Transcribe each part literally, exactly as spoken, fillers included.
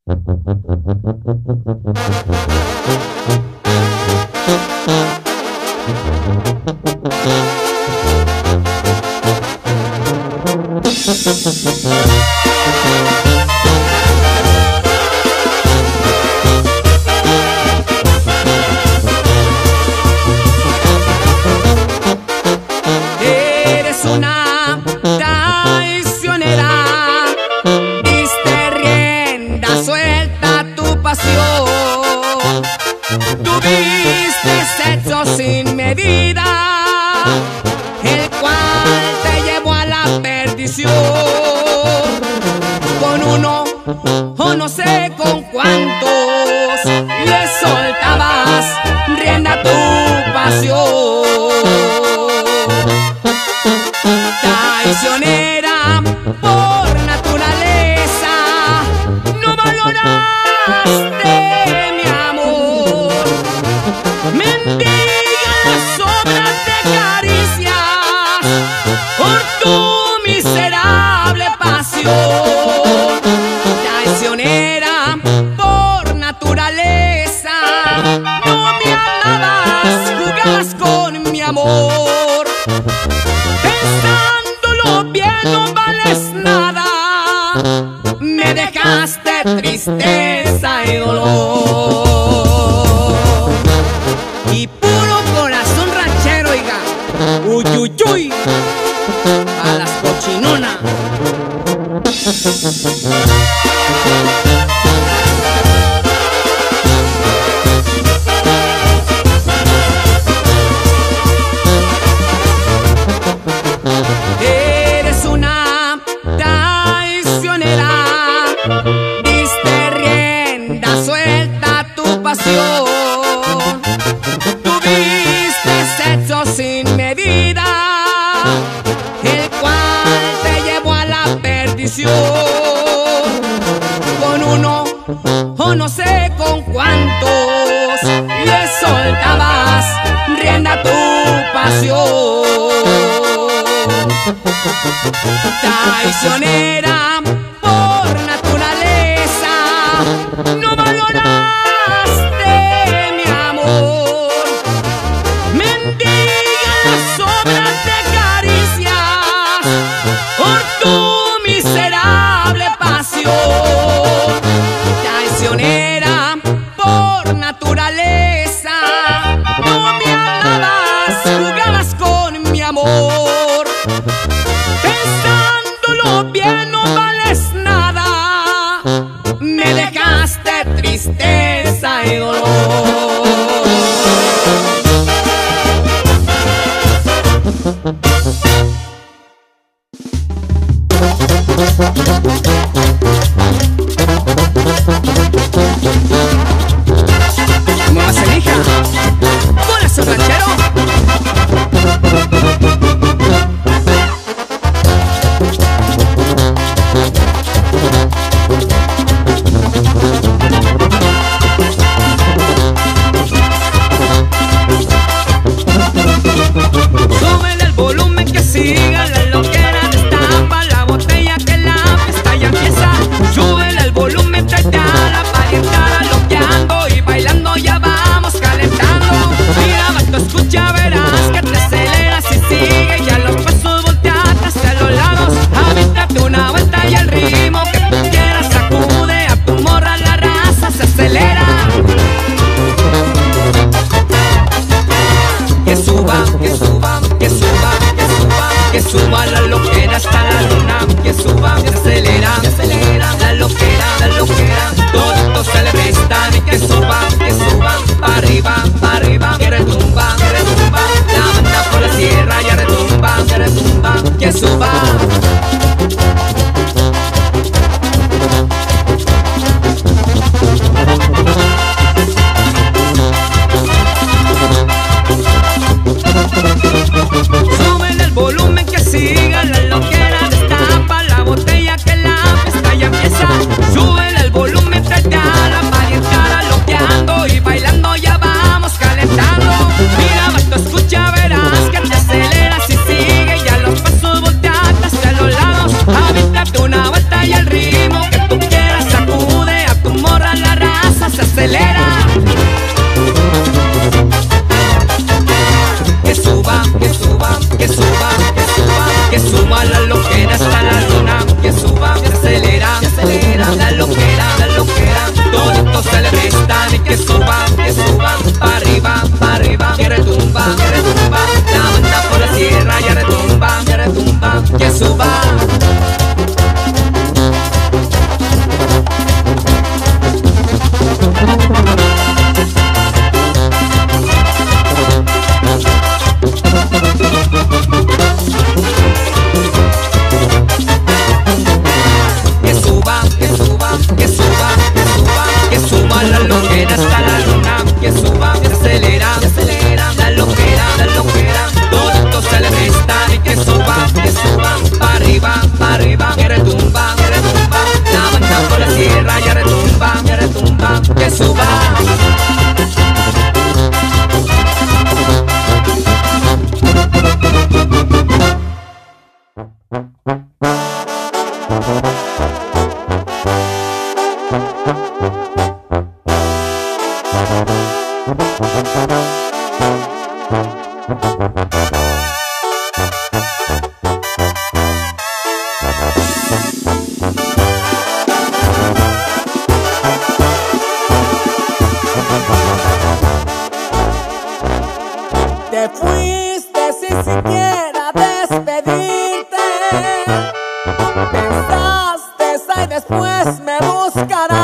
Eres una traicionera, diste rienda suelta a tu pasión, tuviste sexo sin medida, el cual te llevó a la perdición. Con uno o no sé con cuántos le soltabas rienda a tu pasión. Traicionera por naturaleza, no valoraste mi amor. Mendiga las obras de caricias por tu miserable pasión. Traicionera por naturaleza, no me amabas, jugabas con mi amor. Pensándolo bien no vales nada, me dejaste tristeza y dolor. Y puro corazón ranchero, oiga, uy, uy, uy, a las cochinonas. Eres una traicionera, diste rienda suelta a tu pasión, tuviste sexo sin medida, el cual te llevó a la perdición. Con uno o no sé con cuántos le soltabas rienda a tu pasión. Traicionera por naturaleza, no valoraste mi amor. Mendiga las obras de caricias por tu miserable pasión. Traicionera por naturaleza, no me amabas, jugabas con mi amor. Pensándolo bien no vales nada, me dejaste tristeza y dolor. ¿Cómo vas, hija? Corazón ranchero. Súbele el volumen que siga la loquera, destapa la botella que la fiesta ya empieza.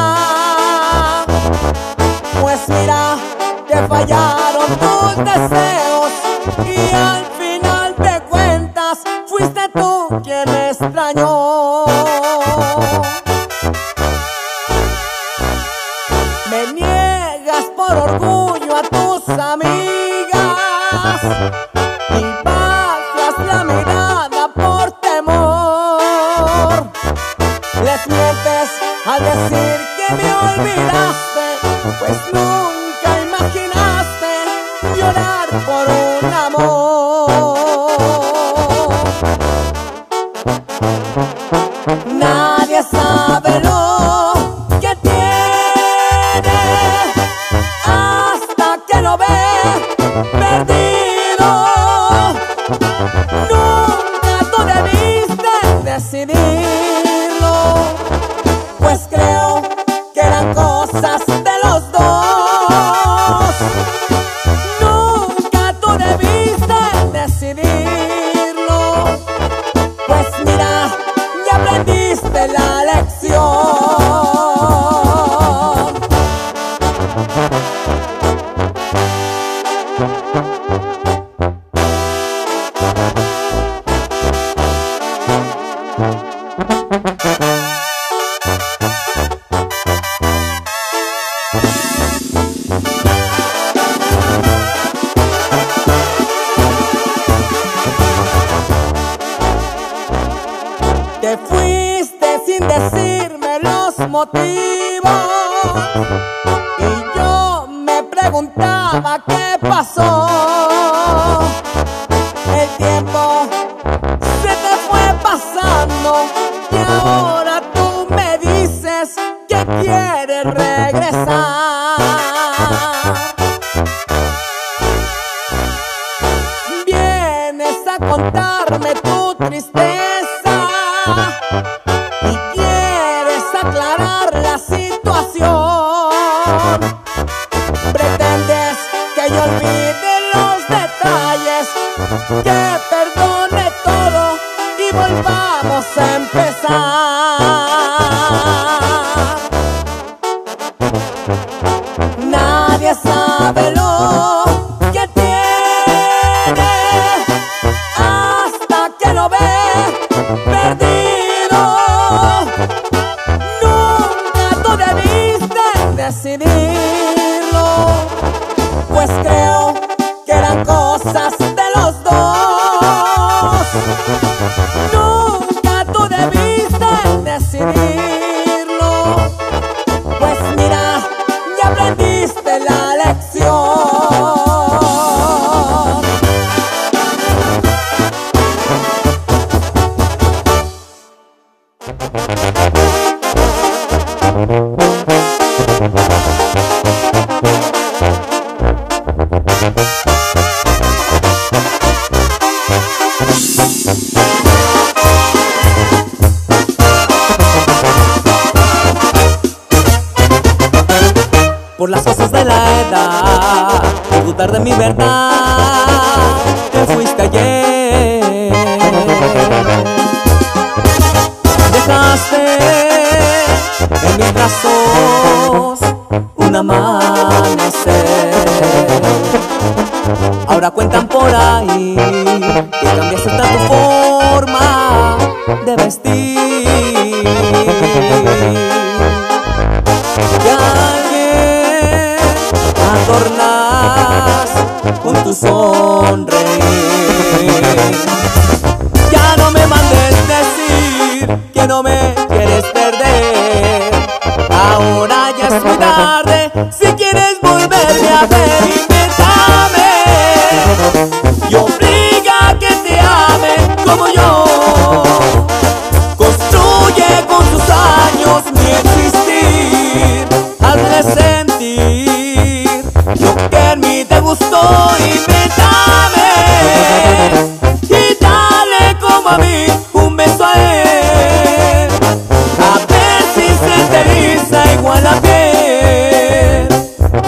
Pues mira, te fallaron tus deseos y al final de cuentas fuiste tú quien me extrañó. Me niegas por orgullo a tus amigas y bajas la mirada por temor. Les mientes al decir que me olvidaste, pues nunca imaginaste llorar por un amor. Nadie sabe lo que tiene hasta que lo ve perdido. Nunca tú debiste decidirlo, pues creo que eran cosas de los dos. Nunca tú debiste decidirlo, pues mira, ya aprendiste la lección. Te fuiste sin decirme los motivos y yo me preguntaba qué pasó. El tiempo se te fue pasando y ahora tú me dices que quieres regresar. Vienes a contarme tu tristeza y quieres aclarar la situación. Pretendes que yo olvide los detalles, que perdone todo y volvamos a empezar. Nadie sabe lo que tiene hasta que lo ve perdido. Nunca tú debiste decidirlo, pues creo que eran cosas de los dos. Nunca tú debiste decidirlo, pues mira, ya aprendiste la lección. Por las cosas de la edad, por dudar de mi verdad, te fuiste ayer. Dejaste en mis brazos un amanecer. Ahora cuentan por ahí que cambiaste hasta tu forma de vestir. Que alguien adornas con tu sonreír. Ya no me mandes decir que no me quieres perder. Ahora ya es muy tarde, si quieres volverme a ver, invéntame y obliga a que te ame como yo. Construye con tus años mi existir, hazle sentir lo que en mí te gustó, invéntame y dale como a mí un beso a él, a ver si se te eriza igual la piel.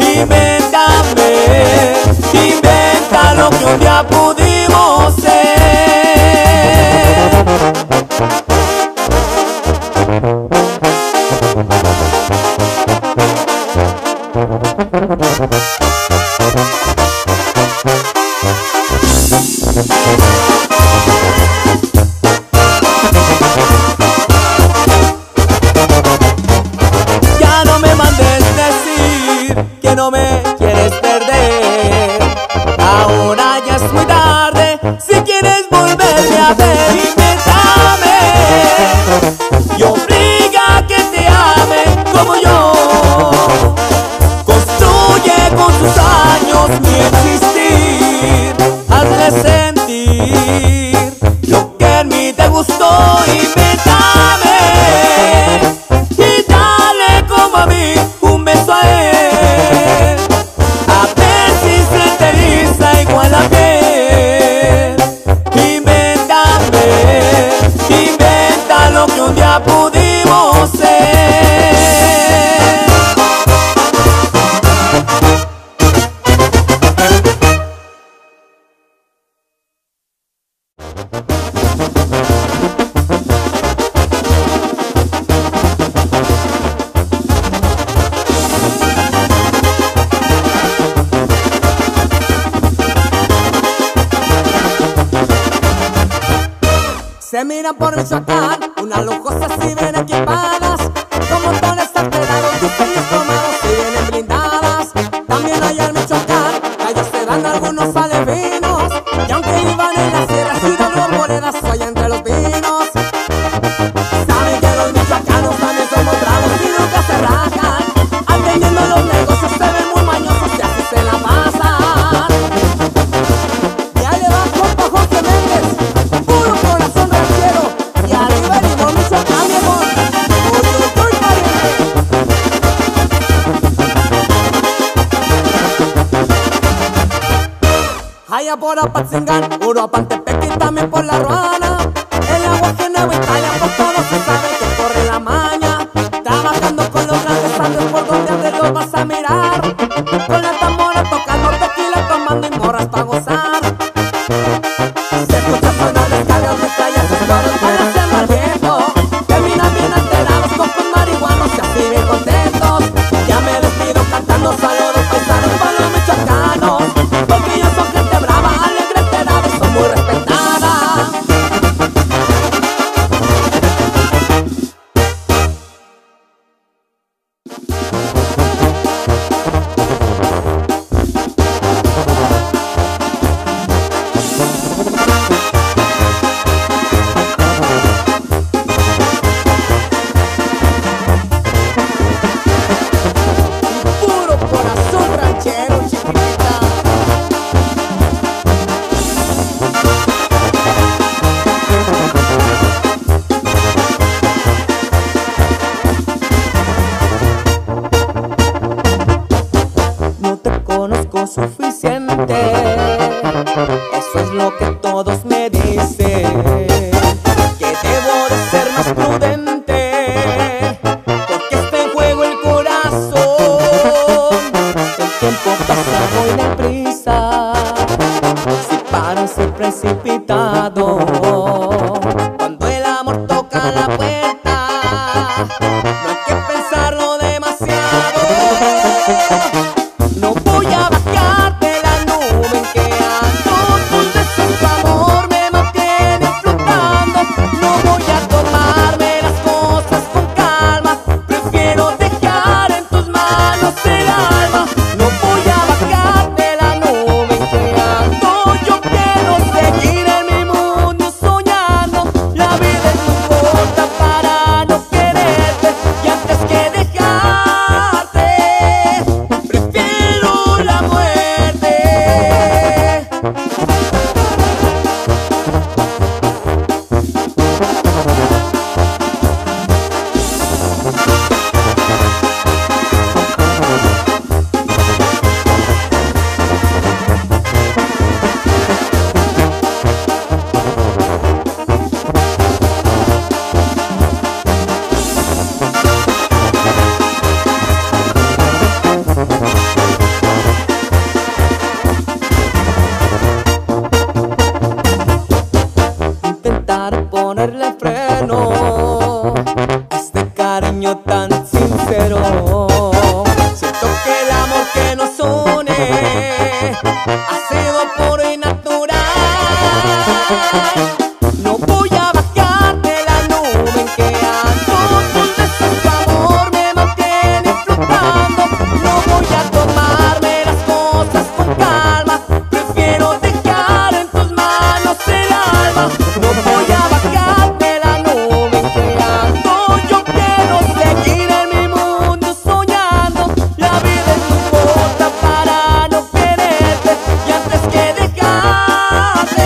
se miran por Michoacán, unas lujosas y bien equipadas, con montones alterados, diseños tomados y vienen blindadas. También allá en Michoacán, calles se dan algunos alevinos, y aunque iban en las sierras y dan arboledas, allá entre los pinos. Saben que los michoacanos también somos bravos y nunca se rajan, atendiendo los negocios se ven muy mañosos y así se la pasan. Y ahí le va compa Jorge Méndez, puro corazón ranchero, y arriba el limón Michoacán, viejo. Uy, uy, uy, pariente. Allá por Apatzingán, Uruapan, Tepeque y también por La Ruana, en la Guajenagua, Italia, por todo se sabe que corre la maña. Trabajando con los grandes andes, por donde andes los vas a mirar, con la tambora tocando, tequila tomando y morras pa' gozar. Se escucha sonar descargas, metrallas, escuadros para hacerlo al viejo. Terminan bien alterados, con sus marihuanos y así bien contentos. Ya me despido cantando saludos paisanos para los michoacanos, porque ellos son gente brava, alegre, alterada y son muy respetadas. Puro corazón ranchero, chiquita. No te conozco suficiente, eso es lo que todos me dicen, que debo de ser más prudente, porque está en juego el corazón. El tiempo pasa muy deprisa, si parece precipitado, cuando el amor toca la puerta, no hay que pensarlo demasiado. No voy a bajar de la nube en que ando, tus besos, tu amor me mantiene flotando. No voy a tomarme las cosas con calma, prefiero dejar en tus manos el alma. No voy a bajar de la nube en que ando, yo quiero seguir en mi mundo soñando. La vida es muy corta para no quererte, y antes que dejarte, prefiero la muerte. Intentar ponerle freno a este cariño tan sincero. Siento que el amor que nos une ha sido puro y natural. No voy a bajar de la nube en que ando, tus besos, tu amor me mantiene flotando. No voy a tomarme las cosas con calma, prefiero dejar en tus manos el alma. No voy a bajar de la nube en que ando, yo quiero seguir en mi mundo soñando. La vida es muy corta para no quererte, y antes que dejarte,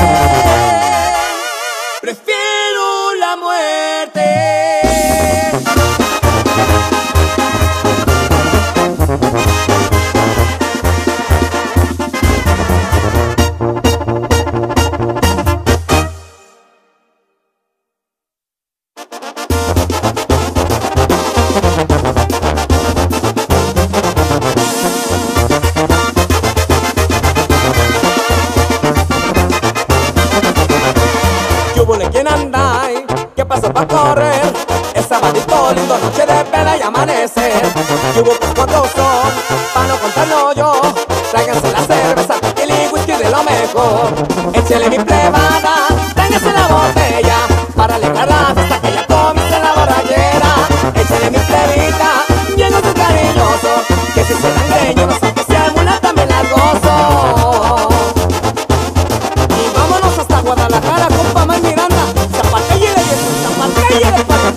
prefiero la muerte. Yúbole, ¿quién anda ahí? ¿Qué pasó pa' correr? Es sabadito lindo, noche de vela y amanecer. Y hubo pues cuatro son, pa' no contarlo yo. Tráiganse la cerveza, tequila y whisky de lo mejor. Échele mi plebada, tráiganse la botella. que si soy dangueño, no sé que sea mulata me las gozo. Y vámonos hasta Guadalajara, compa May Miranda. Zapatelle de Jesús, zapatelle de Paco.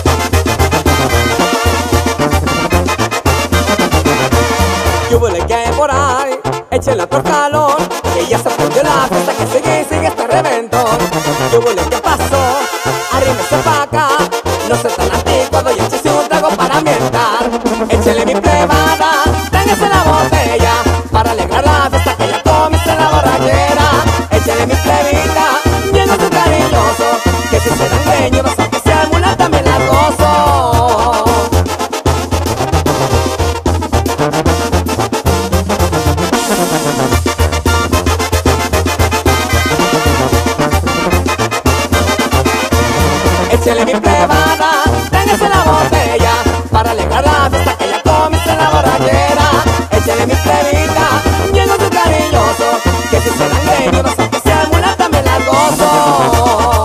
¿Qué huele que hay por ahí? Échale otro calor, que ya se prendió la fiesta, que sigue y sigue este reventón. ¿Qué huele que pasó? Arrímese pa' acá, no sé tan anticuado y échese un trago para ambientar. Échele mi plebada, tráigase la botella, para alegrar la fiesta que ya comienza la borrachera. Échele mi plebita, lleno su cariñoso, que si soy dangueño, vas a que sea mulata me la gozo. Échele mi plebada, tráigase la botella, para alegrar la fiesta que ya comienza la borrachera. Échele mi plebita, lleno su cariñoso, que si soy dangueño, vas a que sea mulata me la gozo.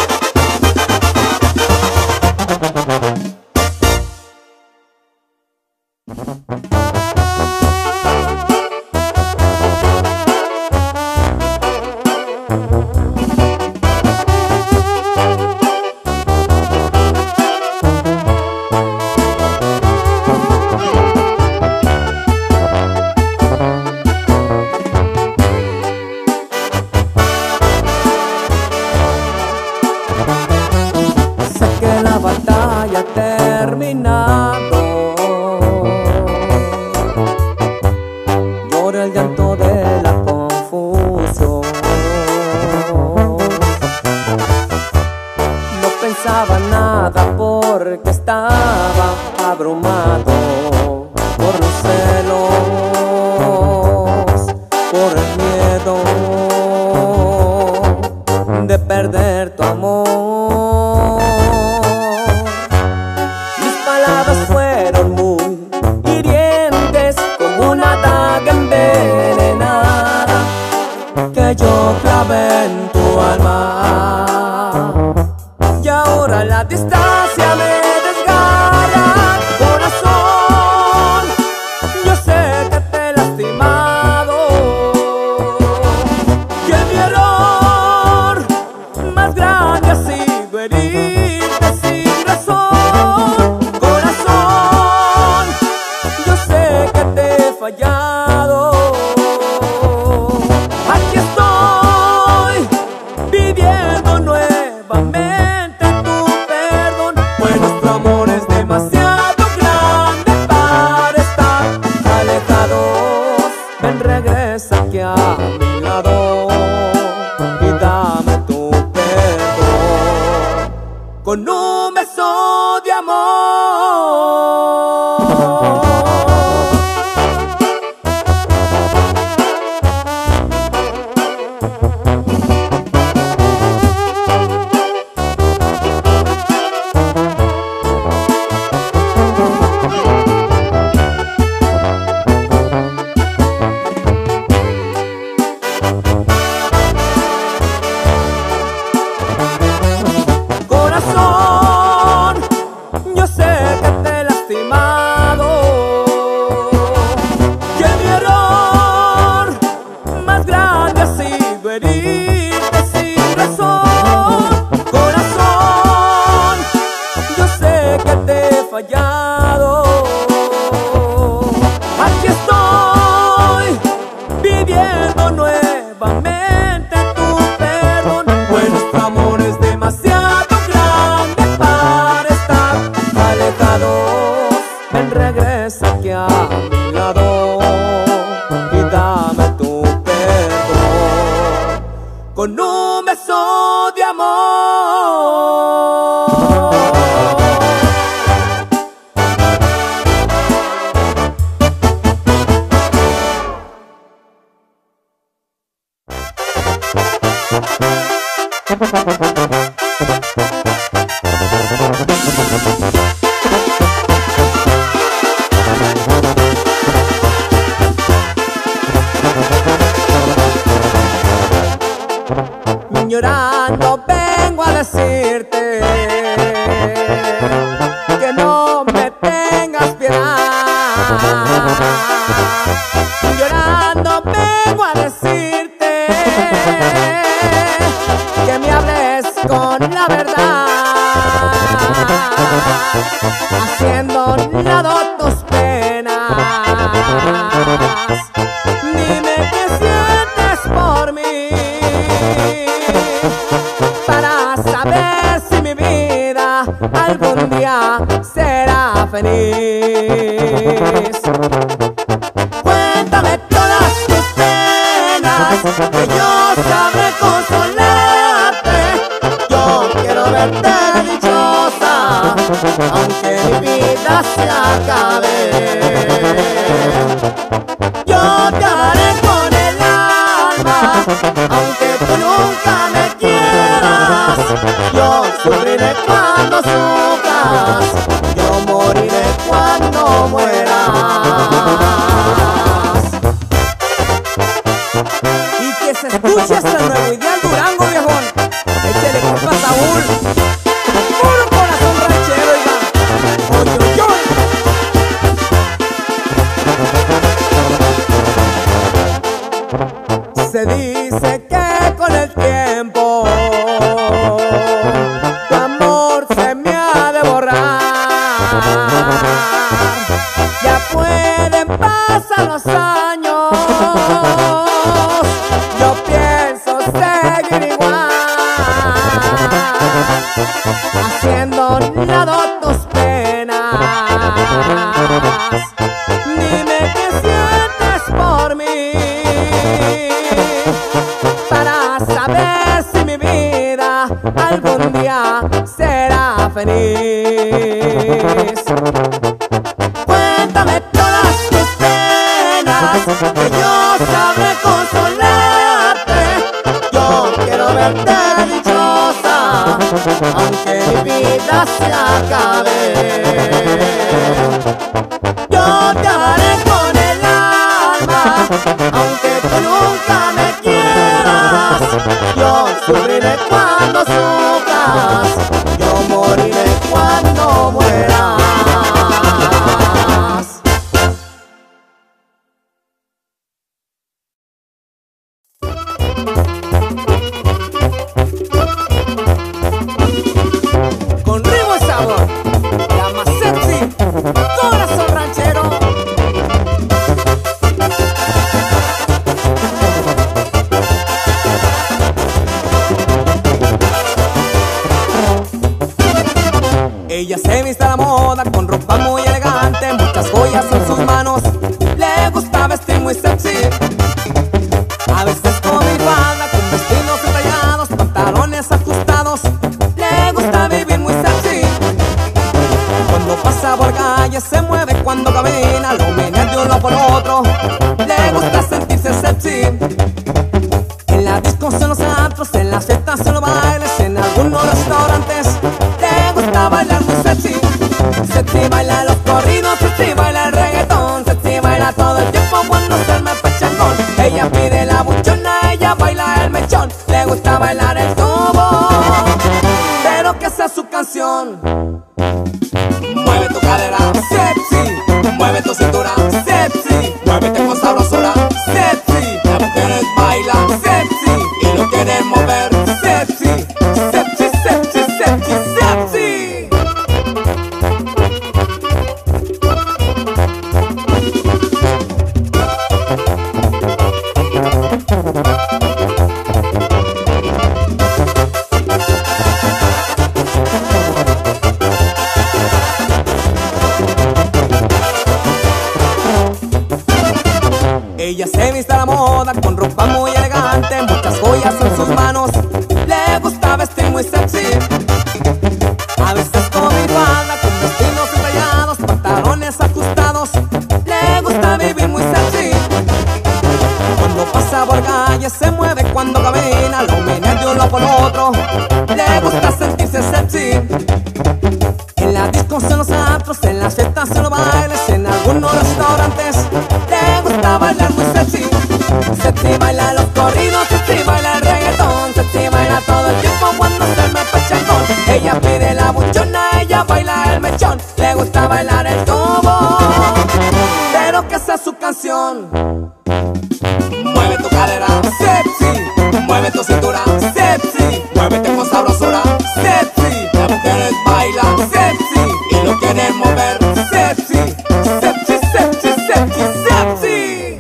Sé que la batalla ha terminado, llora el llanto de la confusión. No pensaba nada porque estaba abrumado por los celos, por el miedo de perder tu amor. Mis palabras fueron muy hirientes, como una daga envenenada que yo clavé en tu alma. Y ahora la distancia me desgarra, corazón. Yo sé que te he lastimado, que mi error más grande ha sido herirte sin razón. Corazón, yo sé que te he fallado. Aquí estoy pidiendo nuevamente tu perdón, pues nuestro amor es demasiado grande para estar alejados. Ven, regresa aquí a mi lado y dame tu perdón con un beso de amor. Corazón, yo sé que te he lastimado, que mi error más grande ha sido herirte sin razón. Corazón, yo sé que te he fallado. Aquí estoy pidiendo nuevamente tu perdón, pues nuestro amor es demasiado grande para estar alejados. Ven, regresa aquí a mi lado y dame tu perdón con un beso de amor. Llorando vengo a decirte que no me tengas piedad. Llorando vengo a decirte que me hables con la verdad, haciendo lado tus penas. Dime qué sientes por mí, para saber si mi vida algún día será feliz. Cuéntame todas tus penas, que yo sabré consolarte. Yo quiero verte dichosa, aunque mi vida se acabe. Yo te amaré con el alma, aunque tú nunca me quieras. Yo sufriré cuando sufras, yo moriré cuando mueras. Y que se escuche hasta el Nuevo Ideal Durango, viejón. Échale compa Saúl, puro corazón ranchero, oiga. Oy, oy, oy. Se dice que con el tiempo tu amor se me ha de borrar. Ya pueden pasar los años, yo pienso seguir igual, haciendo lado tus penas. Dime qué sientes por mí, para saber si mi vida algún día será feliz. Cuéntame todas tus penas, que yo sabré consolarte. Yo quiero verte dichosa, aunque mi vida se acabe. Yo te amaré con el alma, aunque tú nunca me quieras. Yo sufriré cuando sufras, yo moriré cuando mueras. Con ritmo y sabor, la más sexy, corazón ranchero. Ella se viste a la moda con ropa muy elegante, muchas joyas en sus manos, le gusta vestir muy sexy. A veces con mi falda, con vestidos entallados, pantalones ajustados, le gusta vivir muy sexy. Cuando pasa por calle se mueve, cuando camina lo menea de uno por otro, le gusta sentirse sexy. En la disco, en los antros, en las fiestas, en los bailes, en algunos restaurantes, le gusta bailar muy sexy. Sexy baila los corridos, sexy baila el reggaetón, sexy baila todo el tiempo cuando se arma el pachangón. Ella pide la buchona, ella baila el mechón, le gusta bailar el tubo, pero que sea su canción. Mueve tu cadera, sexy, mueve tu cintura, sexy, muévete con sabrosura, sexy. Las mujeres bailan sexy y lo quieren mover sexy, sexy, sexy, sexy, sexy. Ella se viste a la moda con ropa muy elegante, muchas joyas en sus manos, le gusta vestir muy sexy. A veces con mi falda, con vestidos entallados, pantalones ajustados, le gusta vivir muy sexy. Cuando pasa por calle se mueve, cuando camina lo menea de uno por otro, le gusta sentirse sexy. En la disco, en los antros, en las fiestas, en los bailes, en algunos restaurantes, le gusta bailar muy sexy. Sexy baila los corridos, sexy baila el reggaetón, sexy baila todo el tiempo cuando se arma el pachangón. Ella pide la buchona, ella baila el mechón, le gusta bailar el tubo, corazón. Mueve tu cadera, sexy. Mueve tu cintura, sexy. Muévete con sabrosura, sexy. Las mujeres bailan, sexy. Y lo quieren mover, sexy. Sexy, sexy, sexy, sexy.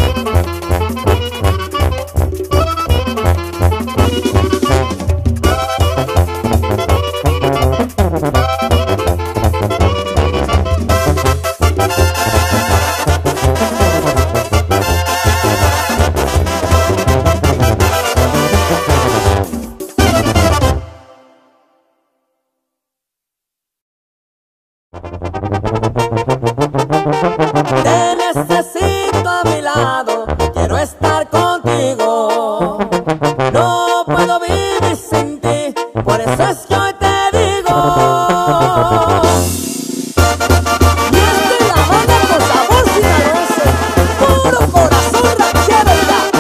Te necesito a mi lado, quiero estar contigo. No puedo vivir sin ti, por eso es que hoy te digo. Y esta es la banda con sabor sinaloense, puro corazón ranchero y la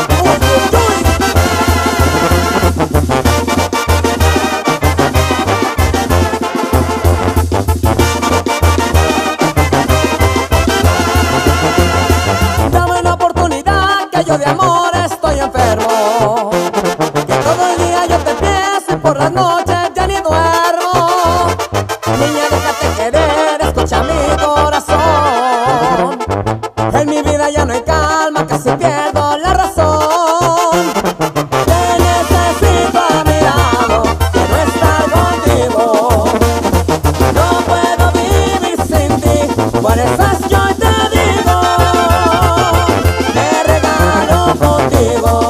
dame una oportunidad, que yo de amor estoy enfermo. Que todo el día yo te pienso y por las noches ya ni duermo. Niña, déjate querer, escucha mi corazón. En mi vida ya no hay calma, casi pierdo la razón. Te necesito a mi lado, quiero estar contigo. No puedo vivir sin ti, por eso es que hoy te digo. Me regalo contigo.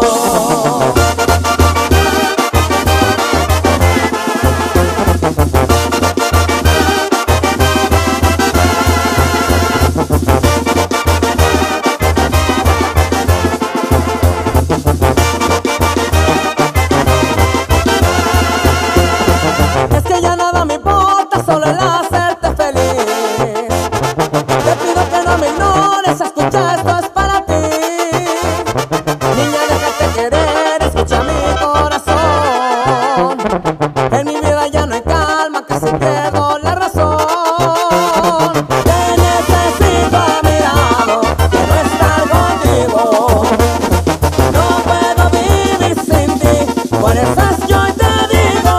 Es que ya nada me importa, solo el hacerte feliz. Te pido que no me ignores, escucha, esto es para ti. Niña, déjate querer, escucha mi corazón. En mi vida ya no hay calma, casi pierdo la razón. Te necesito a mi lado, quiero estar contigo. No puedo vivir sin ti, por eso es que hoy te digo.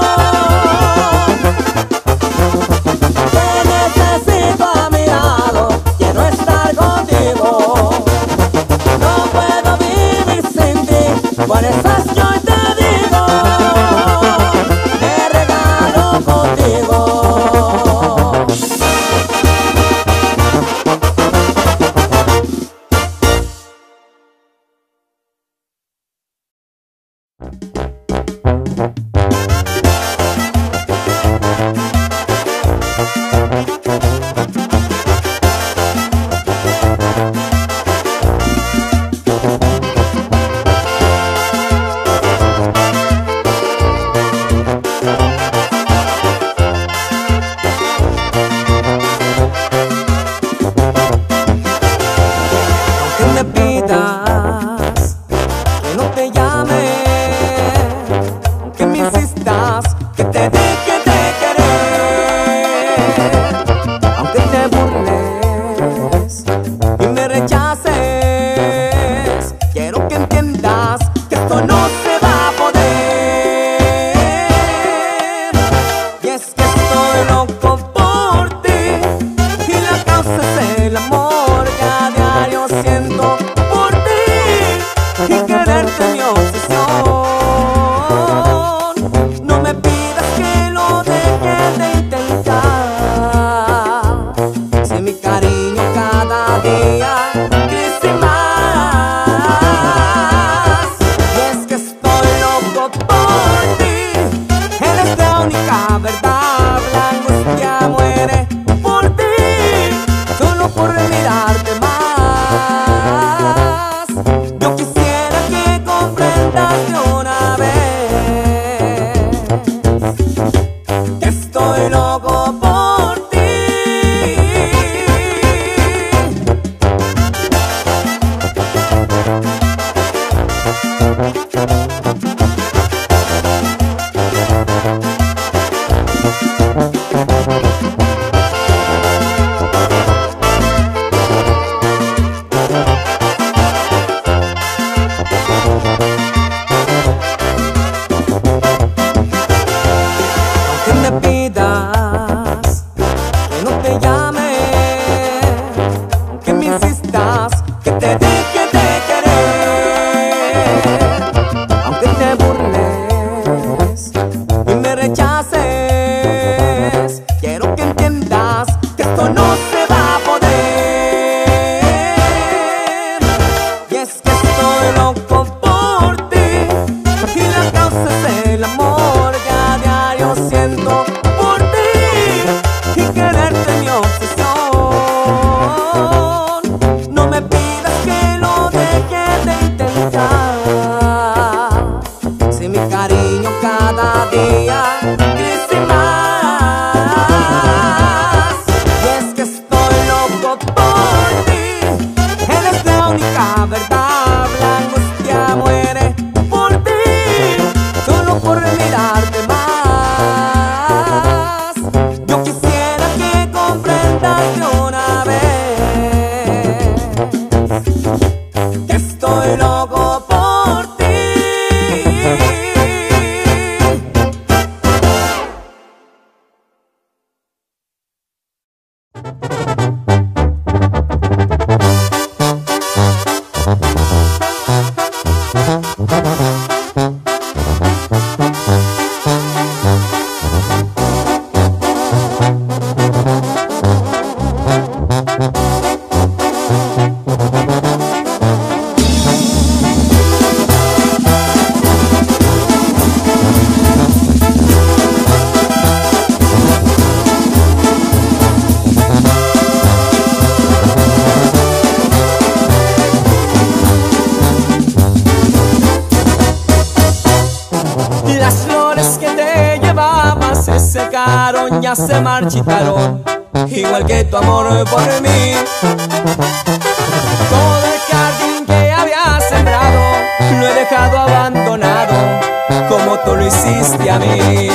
Te necesito a mi lado, quiero estar contigo. No puedo vivir sin ti, por eso es que hoy te digo. Me regalo contigo. Aunque me pidas que no te llame, aunque me insistas que te deje de querer, aunque te burles y me rechaces, quiero que entiendas que esto no se va a poder. Y es que estoy loco por ti y la causa es el amor que a diario siento por ti y quererte mi obsesión. No me pidas que lo deje de intentar, si mi cariño cada día crece más. Y es que estoy loco por ti, eres la única verdad, la angustia muere por ti, solo por mirarte más. Yo quisiera que comprendas de una vez que estoy loco por ti. secaron, ya se marchitaron, igual que tu amor por mí. Todo el jardín que había sembrado lo he dejado abandonado, como tú lo hiciste a mí.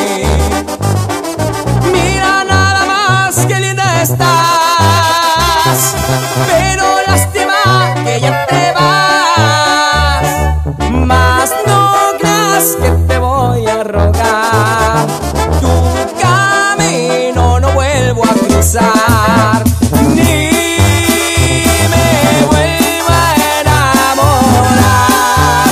Mira nada más que linda estás, pero lástima que ya te vas. Mas no creas que te voy a rogar, tu camino no vuelvo a cruzar, ni me vuelvo a enamorar,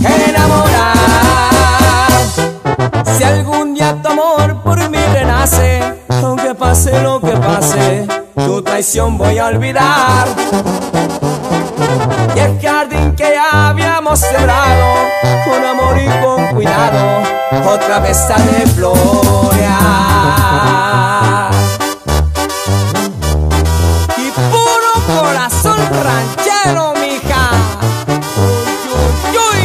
enamorar. Si algún día tu amor por mí renace, aunque pase lo que pase, tu traición voy a olvidar. Y el jardín que ya habíamos sembrado, con amor y con cuidado, otra vez ha de florear. Y puro corazón ranchero, mija. Uy, uy, uy.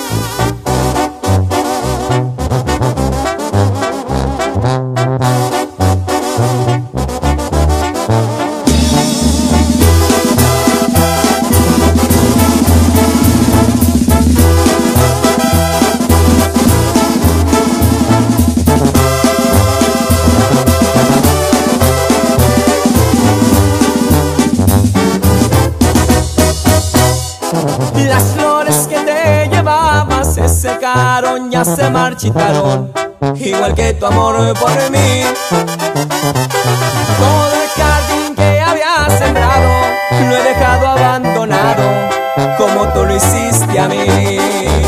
Las flores que te llevabas se secaron, ya se marchitaron, igual que tu amor por mí. Todo el jardín que había sembrado lo he dejado abandonado, como tú lo hiciste a mí.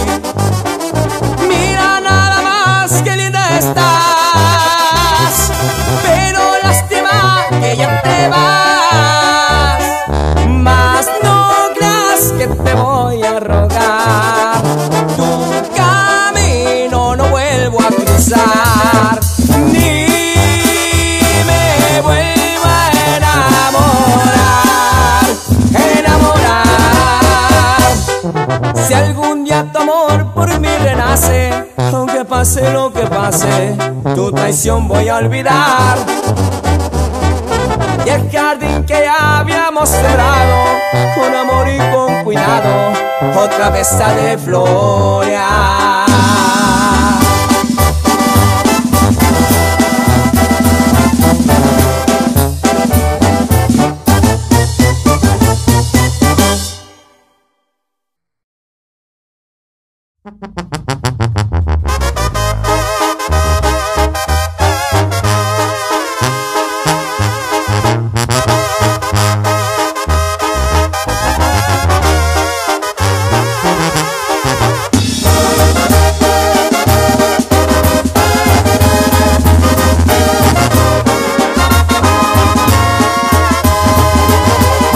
Mira nada más que linda estás, pero lástima que ya te vas. Mas no creas que te voy a rogar, tu camino no vuelvo a cruzar, ni me vuelvo a enamorar, enamorar. Si algún día tu amor por mí renace, aunque pase lo que pase, tu traición voy a olvidar. Y el jardín que ya habíamos sembrado, con amor y con cuidado, otra vez ha de florear.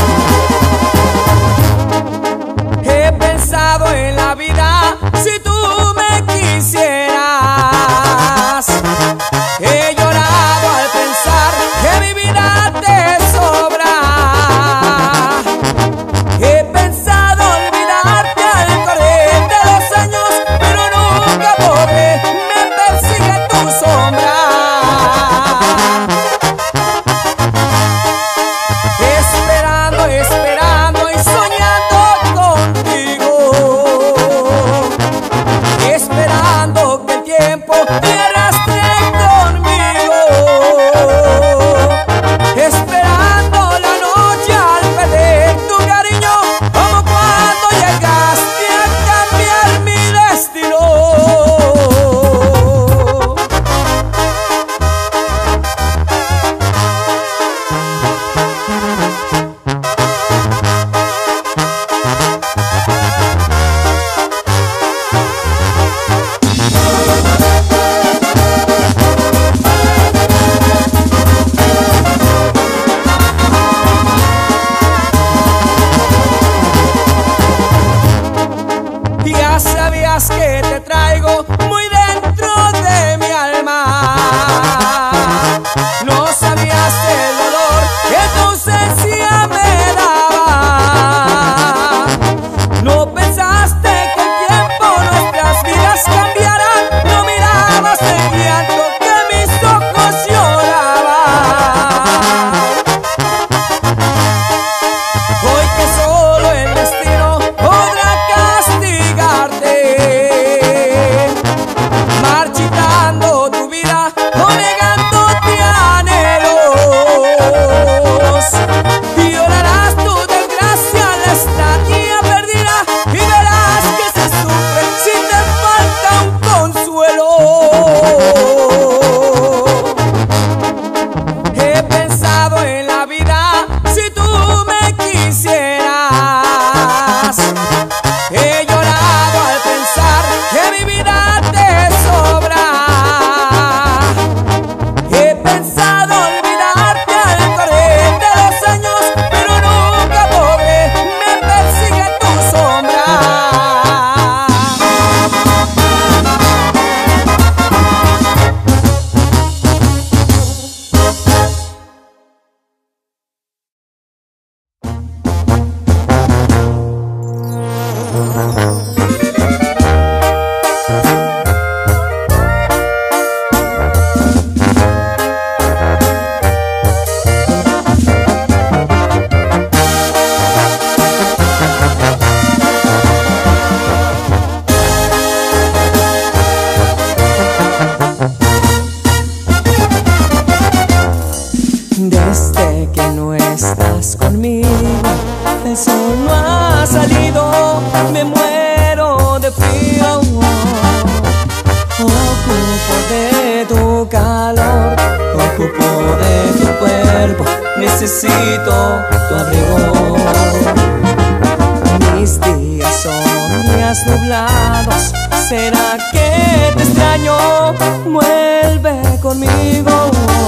He pensado en la vida, si tú sol no ha salido, me muero de frío. Ocupo de tu calor, ocupo de tu cuerpo, necesito tu abrigo. Mis días son días nublados, ¿será que te extraño? Vuelve conmigo.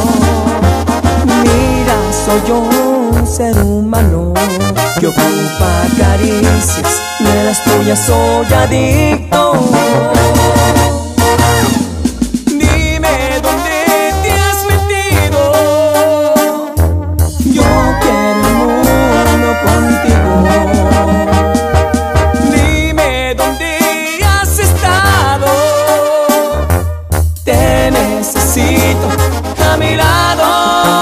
Mira, soy yo un ser humano que ocupa caricias, y de las tuyas soy adicto. Dime dónde te has metido, yo quiero el mundo contigo. Dime dónde has estado, te necesito a mi lado.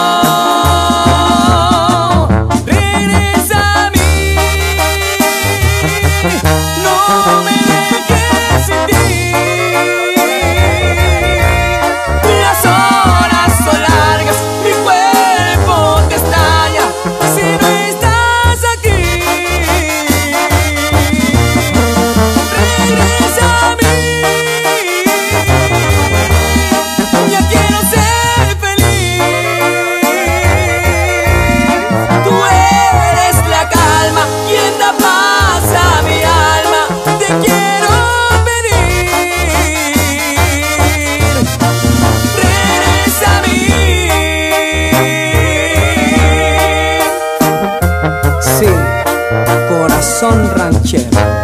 Corazón ranchero.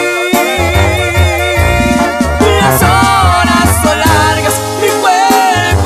Las horas son largas, mi cuerpo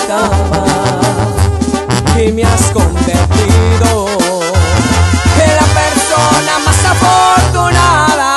cama y me has convertido en la persona más afortunada.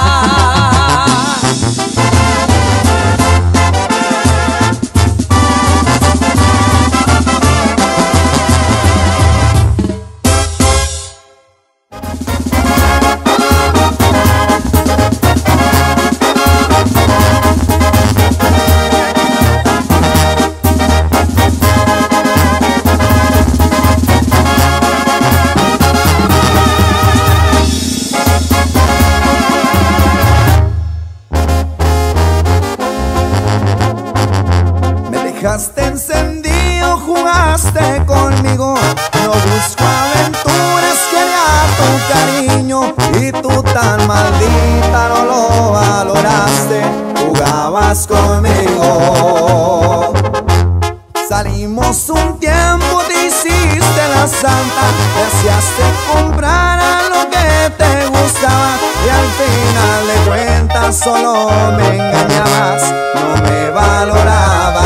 Dejaste encendido, jugaste conmigo. No busco aventuras, quería tu cariño y tú tan maldita no lo valoraste. Jugabas conmigo. Salimos un tiempo, te hiciste la santa, te hacías de comprar a lo que te gustaba y al final de cuentas solo me engañabas, no me valorabas.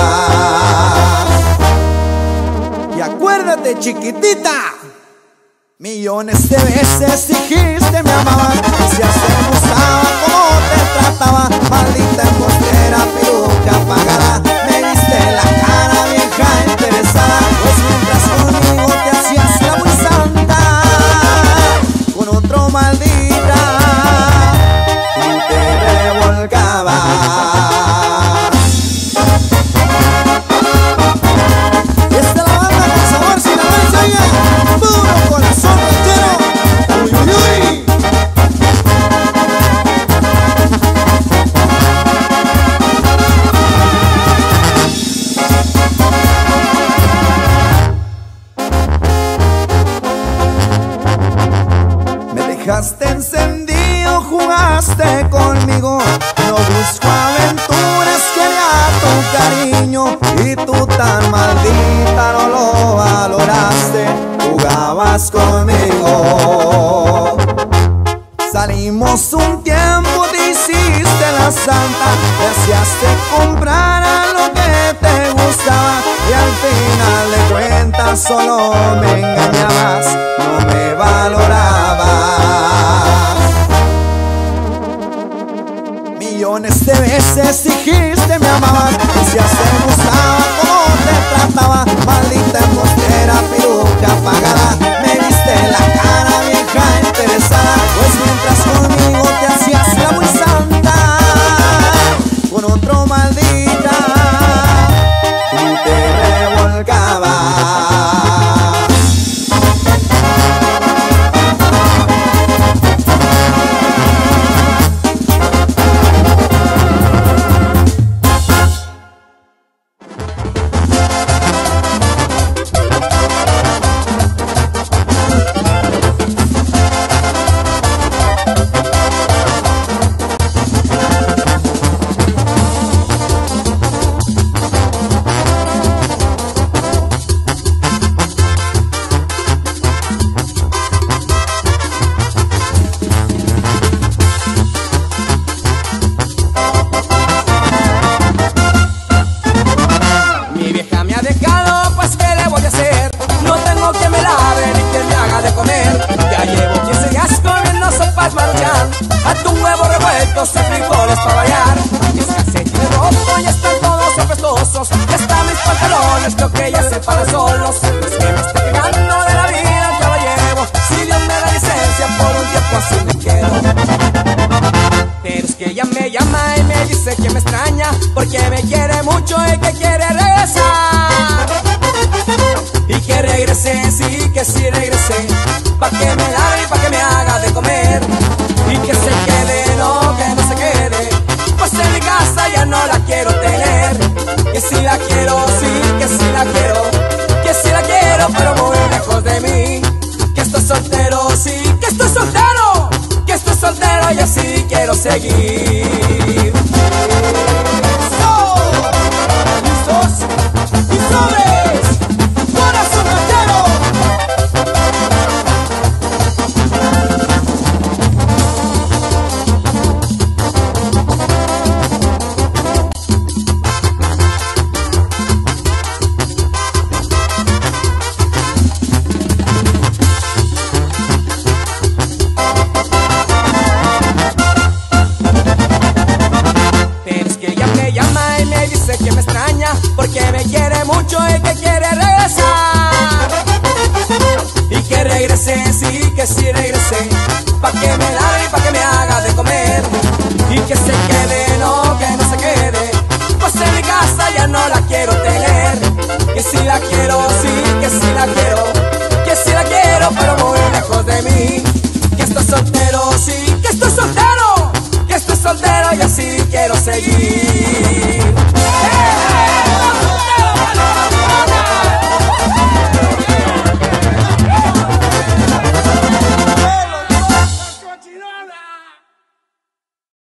Y acuérdate, chiquitita, millones de veces dijiste me amabas, decías te gustaba como te trataba, maldita embustera, peluca apagada, me diste la cara vieja interesada, pues mientras conmigo te hacías la muy santa, con otro maldita tú te revolcabas. Y esta es la banda con sabor sin la puro corazón ranchero. Uy, uy, uy. Dejaste encendido, jugaste conmigo. No busco aventuras, quería tu cariño y tú tan maldita no lo valoraste. Jugabas conmigo. Salimos un tiempo, te hiciste la santa, te hacías de comprar a lo que te gustaba y al final de cuentas solo me engañabas, no me valorabas. Millones de veces dijiste me amabas, decías te gustaba como te trataba, maldita embustera, peluca apagada, me diste la cara vieja interesada, pues mientras conmigo te hacías la muy santa, con otro maldita tú te revolcabas. Atún, huevo revueltos y frijoles para variar. Y es calcetín rojo, ya están todos apestosos. Ya están mis pantalones, creo que ya se paran solos. Es que me estoy quejando de la vida, ya la llevo. Si Dios me da licencia, por un tiempo así me quedo. Pero es que ella me llama y me dice que me extraña, porque me quiere mucho y que quiere regresar. Y que regrese, sí, que sí regrese, pa' que me lave y pa' que me haga de comer. Y que se quede, no, que no se quede, pues en mi casa ya no la quiero tener. Que si la quiero, sí, que si la quiero, que si la quiero, pero muy lejos de mí. Que estoy soltero, sí, que estoy soltero, que estoy soltero y así quiero seguir. ¿Listos? ¡Y sobres! ¡Corazón ranchero! mucho el que quiere regresar. Y que regrese, sí, que sí regrese, pa' que me largue y pa' que me haga de comer. Y que se